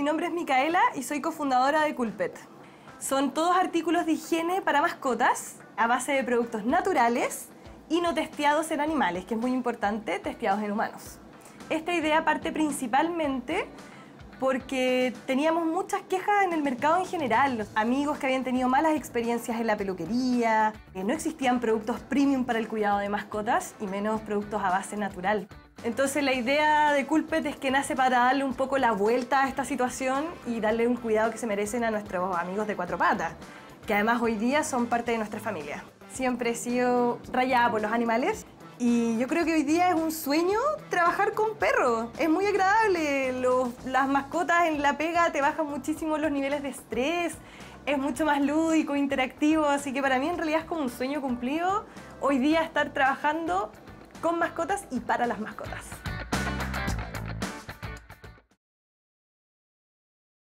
nombre es Micaela y soy cofundadora de Coolpet. Son todos artículos de higiene para mascotas a base de productos naturales y no testeados en animales, que es muy importante, testeados en humanos. Esta idea parte principalmente porque teníamos muchas quejas en el mercado en general. Los amigos que habían tenido malas experiencias en la peluquería, que no existían productos premium para el cuidado de mascotas y menos productos a base natural. Entonces la idea de Coolpet es que nace para darle un poco la vuelta a esta situación y darle un cuidado que se merecen a nuestros amigos de cuatro patas, que además hoy día son parte de nuestra familia. Siempre he sido rayada por los animales y yo creo que hoy día es un sueño trabajar con perros. Es muy agradable, las mascotas en la pega te bajan muchísimo los niveles de estrés, es mucho más lúdico, interactivo, así que para mí en realidad es como un sueño cumplido hoy día estar trabajando con mascotas y para las mascotas.